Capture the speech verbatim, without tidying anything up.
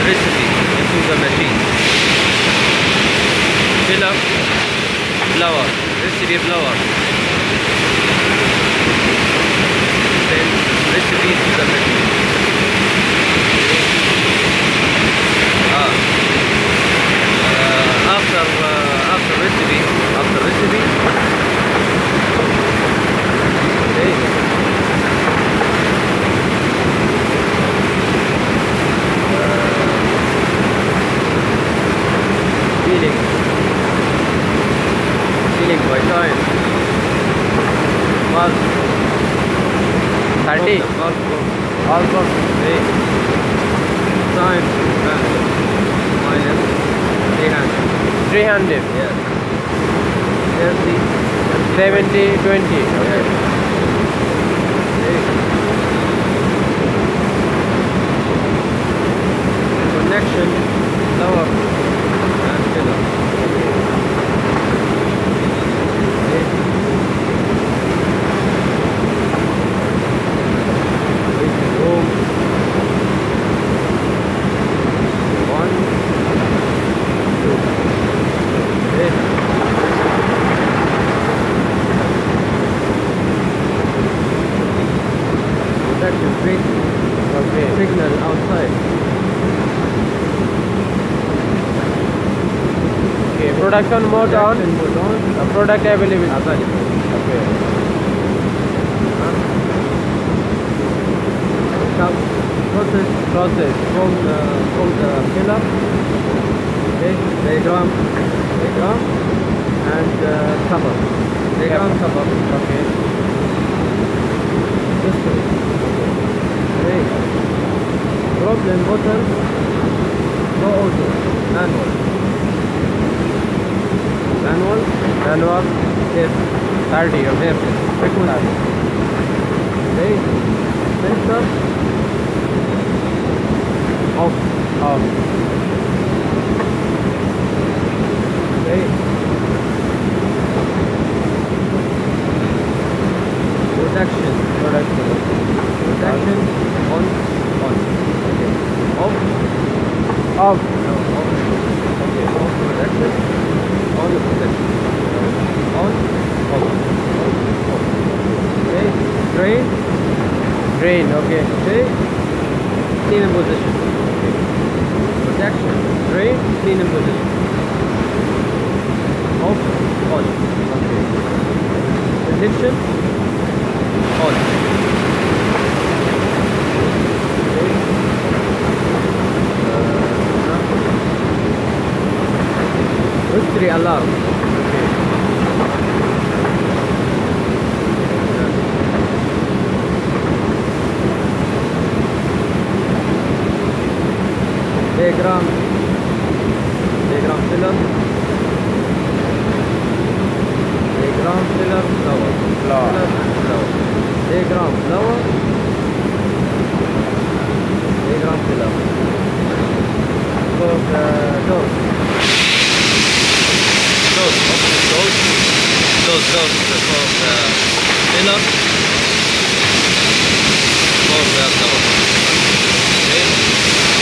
recipe into the machine. Fill up blower, recipe blower. Then recipe to the machine. Ah. Uh, after uh, after recipe, after recipe. Okay. Feeling feeling by time was thirty almost eight time and minus three hundred three hundred. yes thirty seventy twenty. Okay. Yes. Connection lower and filler. Signal outside. Okay, production mode on. Production mode on. Uh, product available. Available. Okay. Come process process from the from the filler. Okay, diagram, diagram, and uh, cover. Diagram cover. Okay. This way. Okay. Problem button. Go auto. Manual. Manual. Manual. Yes. thirty. Okay. Frequency. Okay. Sensor. Off. Off. Okay. Production. Production. Production. On. On. Okay. Off. Off. No. Off. Okay. Off production. On production. On. Off. On. Off. Okay. Drain. Drain. Okay. Okay. Clean in position. Okay. Protection. Drain. Clean in position. Off. On. Okay. Protection. On. Okay. Uh, History alarm. Okay. Diagram, diagram filler, diagram filler, flower, Flower. filler, flower, diagram flower, diagram filler. So the dose, dose, okay, dose, dose, dose for the filler, for the flower. Okay.